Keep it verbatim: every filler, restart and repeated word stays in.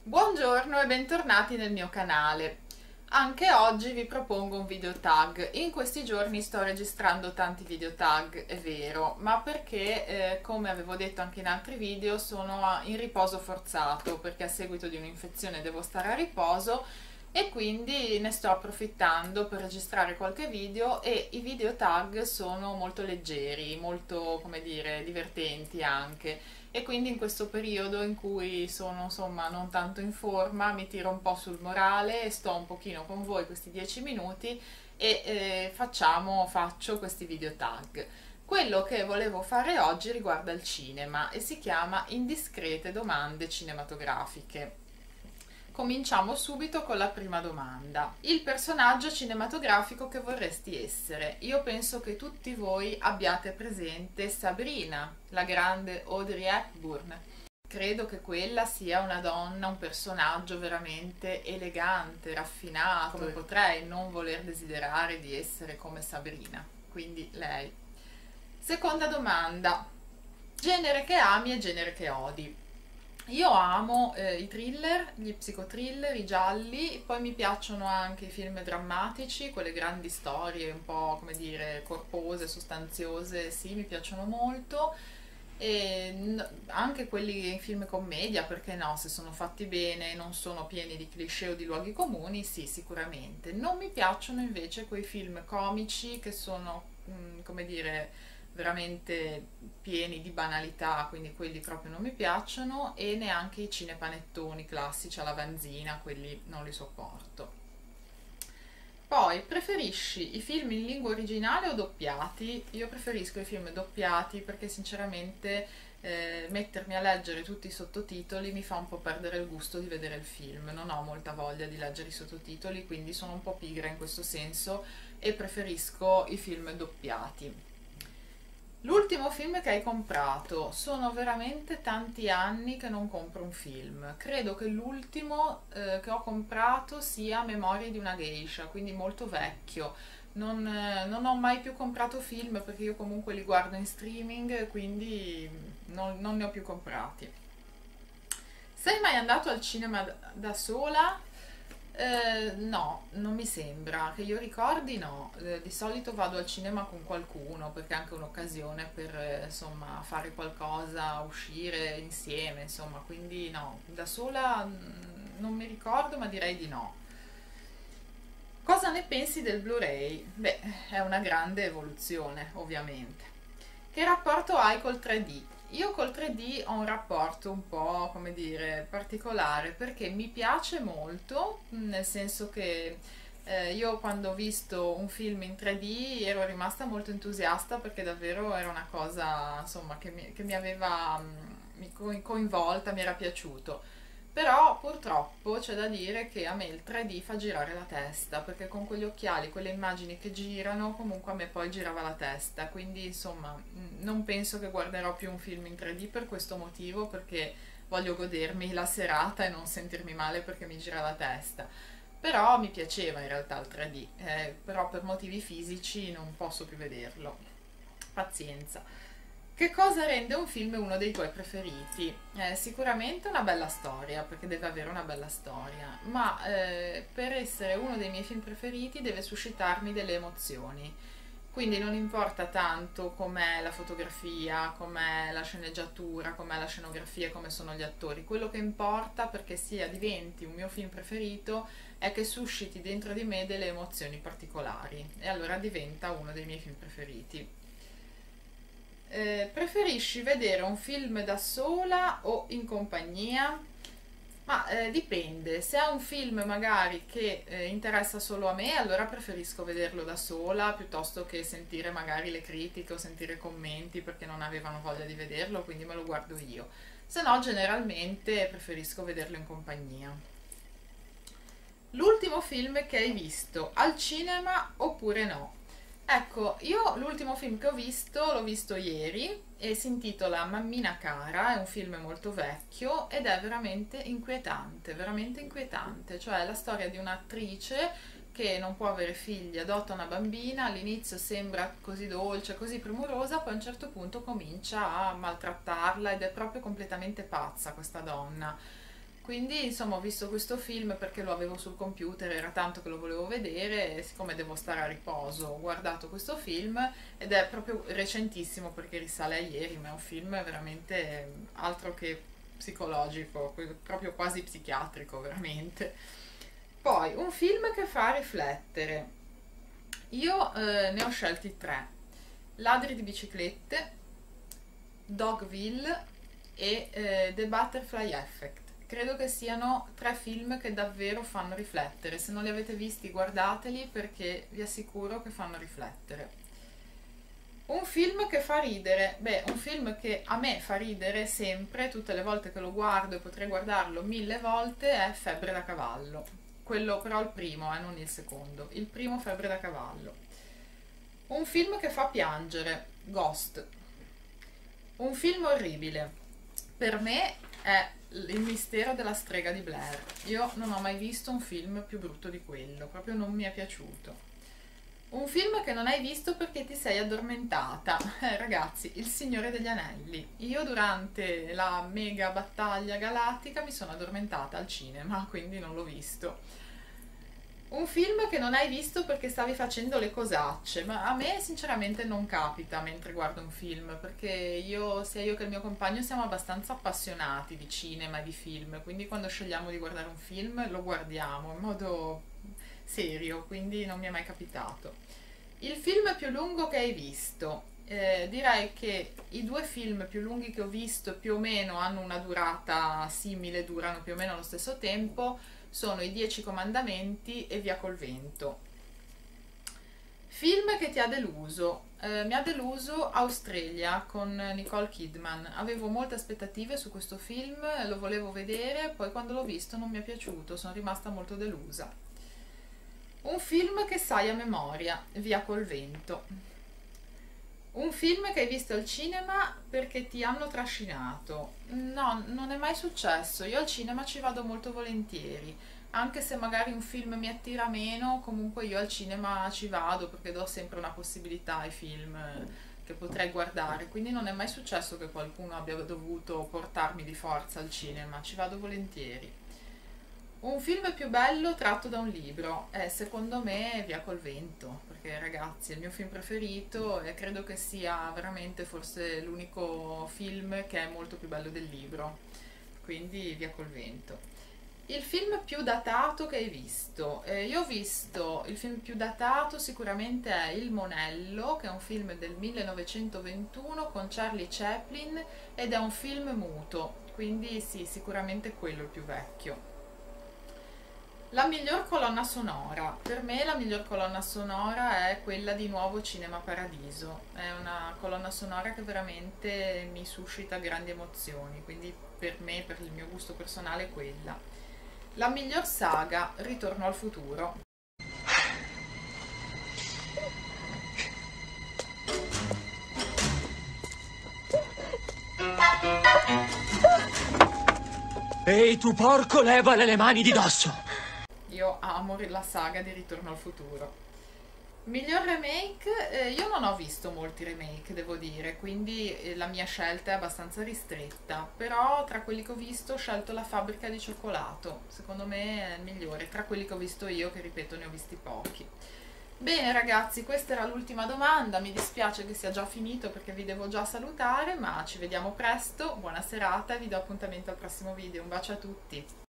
Buongiorno e bentornati nel mio canale. Anche oggi vi propongo un video tag. In questi giorni sto registrando tanti video tag, è vero, ma perché, eh, come avevo detto anche in altri video, sono in riposo forzato, perché a seguito di un'infezione devo stare a riposo e quindi ne sto approfittando per registrare qualche video, e i video tag sono molto leggeri, molto, come dire, divertenti anche, e quindi in questo periodo in cui sono insomma non tanto in forma mi tiro un po' sul morale e sto un pochino con voi questi dieci minuti e eh, facciamo, faccio questi video tag. Quello che volevo fare oggi riguarda il cinema e si chiama Indiscrete domande cinematografiche. Cominciamo subito con la prima domanda. Il personaggio cinematografico che vorresti essere? Io penso che tutti voi abbiate presente Sabrina, la grande Audrey Hepburn. Credo che quella sia una donna, un personaggio veramente elegante, raffinato, come potrei non voler desiderare di essere come Sabrina. Quindi lei. Seconda domanda. Genere che ami e genere che odi? Io amo eh, i thriller, gli psicothriller, i gialli, poi mi piacciono anche i film drammatici, quelle grandi storie un po', come dire, corpose, sostanziose, sì, mi piacciono molto. E n- anche quelli film commedia, perché no, se sono fatti bene, non sono pieni di cliché o di luoghi comuni, sì, sicuramente. Non mi piacciono invece quei film comici che sono, mm, come dire, veramente pieni di banalità, quindi quelli proprio non mi piacciono, e neanche i cinepanettoni classici alla vanzina, quelli non li sopporto. Poi, preferisci i film in lingua originale o doppiati? Io preferisco i film doppiati perché sinceramente eh, mettermi a leggere tutti i sottotitoli mi fa un po' perdere il gusto di vedere il film. Non ho molta voglia di leggere i sottotitoli, quindi sono un po' pigra in questo senso e preferisco i film doppiati. L'ultimo film che hai comprato? Sono veramente tanti anni che non compro un film. Credo che l'ultimo eh, che ho comprato sia Memorie di una geisha, quindi molto vecchio. Non, eh, non ho mai più comprato film perché io comunque li guardo in streaming, quindi non, non ne ho più comprati. Sei mai andato al cinema da da sola? Eh, no, non mi sembra, che io ricordi no. Eh, di solito vado al cinema con qualcuno perché è anche un'occasione per eh, insomma fare qualcosa, uscire insieme, insomma, quindi no, da sola mm, non mi ricordo, ma direi di no. Cosa ne pensi del Blu-ray? Beh, è una grande evoluzione, ovviamente. Che rapporto hai col tre D? Io col tre D ho un rapporto un po', come dire, particolare perché mi piace molto, nel senso che eh, io quando ho visto un film in tre D ero rimasta molto entusiasta perché davvero era una cosa, insomma, che mi, che mi aveva mm, mi co- coinvolta, mi era piaciuto. Però purtroppo c'è da dire che a me il tre D fa girare la testa, perché con quegli occhiali, quelle immagini che girano, comunque a me poi girava la testa, quindi insomma mh, non penso che guarderò più un film in tre D per questo motivo, perché voglio godermi la serata e non sentirmi male perché mi gira la testa. Però mi piaceva in realtà il tre D, eh, però per motivi fisici non posso più vederlo. Pazienza. Che cosa rende un film uno dei tuoi preferiti? Eh, sicuramente una bella storia, perché deve avere una bella storia, ma eh, per essere uno dei miei film preferiti deve suscitarmi delle emozioni. Quindi non importa tanto com'è la fotografia, com'è la sceneggiatura, com'è la scenografia, come sono gli attori. Quello che importa perché sia diventi un mio film preferito è che susciti dentro di me delle emozioni particolari, e allora diventa uno dei miei film preferiti. Eh, preferisci vedere un film da sola o in compagnia? Ma eh, dipende, se è un film magari che eh, interessa solo a me, allora preferisco vederlo da sola piuttosto che sentire magari le critiche o sentire commenti perché non avevano voglia di vederlo, quindi me lo guardo io. Se no, generalmente preferisco vederlo in compagnia. L'ultimo film che hai visto, al cinema oppure no? Ecco, io l'ultimo film che ho visto l'ho visto ieri e si intitola Mammina cara, è un film molto vecchio ed è veramente inquietante, veramente inquietante, cioè è la storia di un'attrice che non può avere figli, adotta una bambina, all'inizio sembra così dolce, così premurosa, poi a un certo punto comincia a maltrattarla ed è proprio completamente pazza questa donna. Quindi insomma ho visto questo film perché lo avevo sul computer, era tanto che lo volevo vedere e siccome devo stare a riposo ho guardato questo film ed è proprio recentissimo perché risale a ieri, ma è un film veramente altro che psicologico, proprio quasi psichiatrico veramente. Poi un film che fa riflettere. Io eh, ne ho scelti tre: Ladri di biciclette, Dogville e eh, The Butterfly Effect. Credo che siano tre film che davvero fanno riflettere. Se non li avete visti, guardateli perché vi assicuro che fanno riflettere. Un film che fa ridere. Beh, un film che a me fa ridere sempre, tutte le volte che lo guardo e potrei guardarlo mille volte, è Febbre da cavallo. Quello però il primo, eh, non il secondo. Il primo, Febbre da cavallo. Un film che fa piangere. Ghost. Un film orribile. Per me è Il mistero della strega di Blair. Io non ho mai visto un film più brutto di quello, proprio non mi è piaciuto. Un film che non hai visto perché ti sei addormentata. Eh, ragazzi, Il Signore degli Anelli. Io durante la mega battaglia galattica mi sono addormentata al cinema, quindi non l'ho visto. Un film che non hai visto perché stavi facendo le cosacce, ma a me sinceramente non capita mentre guardo un film, perché io, sia io che il mio compagno siamo abbastanza appassionati di cinema e di film, quindi quando scegliamo di guardare un film lo guardiamo in modo serio, quindi non mi è mai capitato. Il film più lungo che hai visto? Eh, direi che i due film più lunghi che ho visto più o meno hanno una durata simile, durano più o meno allo stesso tempo, sono I Dieci Comandamenti e Via col Vento. Film che ti ha deluso. Eh, mi ha deluso Australia con Nicole Kidman. Avevo molte aspettative su questo film, lo volevo vedere, poi quando l'ho visto non mi è piaciuto, sono rimasta molto delusa. Un film che sai a memoria, Via col Vento. Un film che hai visto al cinema perché ti hanno trascinato. No, non è mai successo. Io al cinema ci vado molto volentieri. Anche se magari un film mi attira meno, comunque io al cinema ci vado perché do sempre una possibilità ai film che potrei guardare. Quindi non è mai successo che qualcuno abbia dovuto portarmi di forza al cinema. Ci vado volentieri. Un film più bello tratto da un libro è secondo me Via col Vento, perché ragazzi è il mio film preferito e credo che sia veramente forse l'unico film che è molto più bello del libro, quindi Via col Vento. Il film più datato che hai visto? Eh, io ho visto il film più datato sicuramente è Il Monello, che è un film del millenovecentoventuno con Charlie Chaplin ed è un film muto, quindi sì, sicuramente quello è il più vecchio. La miglior colonna sonora, per me la miglior colonna sonora è quella di Nuovo Cinema Paradiso, è una colonna sonora che veramente mi suscita grandi emozioni, quindi per me, per il mio gusto personale è quella. La miglior saga, Ritorno al futuro. Ehi tu porco, levale le mani di dosso! Io amo la saga di Ritorno al futuro. Miglior remake? Eh, io non ho visto molti remake, devo dire, quindi eh, la mia scelta è abbastanza ristretta, però tra quelli che ho visto ho scelto La fabbrica di cioccolato, secondo me è il migliore, tra quelli che ho visto io, che ripeto ne ho visti pochi. Bene ragazzi, questa era l'ultima domanda, mi dispiace che sia già finito perché vi devo già salutare, ma ci vediamo presto, buona serata e vi do appuntamento al prossimo video, un bacio a tutti!